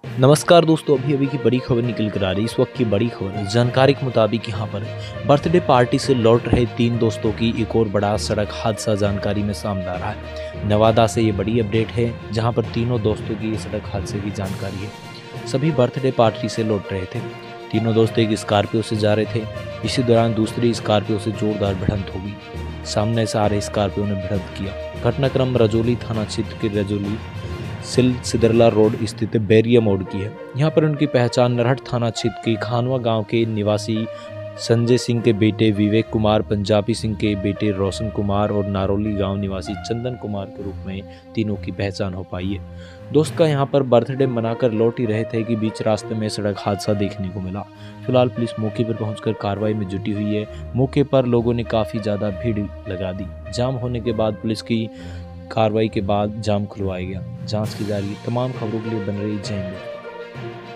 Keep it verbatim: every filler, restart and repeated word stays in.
नमस्कार दोस्तों, अभी अभी की बड़ी खबर निकल कर आ रही है। इस वक्त की बड़ी खबर जानकारी के मुताबिक यहाँ पर बर्थडे पार्टी से लौट रहे तीन दोस्तों की एक और बड़ा सड़क हादसा जानकारी में सामने आ रहा है। नवादा से ये बड़ी अपडेट है, जहाँ पर तीनों दोस्तों की सड़क हादसे की जानकारी है। सभी बर्थडे पार्टी से लौट रहे थे। तीनों दोस्त एक स्कॉर्पियो से जा रहे थे। इसी दौरान दूसरी स्कॉर्पियो से जोरदार भिड़ंत हो गई। सामने से आ रहे स्कॉर्पियो ने भिड़ंत किया। घटनाक्रम रजौली थाना क्षेत्र के रजौली सिल सिदरला रोड स्थित बैरिया मोड़ की है। यहाँ पर उनकी पहचान नरहट थाना क्षेत्र के खानवा गांव के निवासी संजय सिंह के बेटे विवेक कुमार, पंजाबी सिंह के बेटे रोशन कुमार और नारोली गांव निवासी चंदन कुमार के रूप में तीनों की पहचान हो पाई है। दोस्त का यहाँ पर बर्थडे मनाकर लौट ही रहे थे कि बीच रास्ते में सड़क हादसा देखने को मिला। फिलहाल पुलिस मौके पर पहुंचकर कार्रवाई में जुटी हुई है। मौके पर लोगों ने काफ़ी ज़्यादा भीड़ लगा दी। जाम होने के बाद पुलिस की कार्रवाई के बाद जाम खुलवाया गया। जांच की जा रही है। तमाम खबरों के लिए बन रही जय हिंद।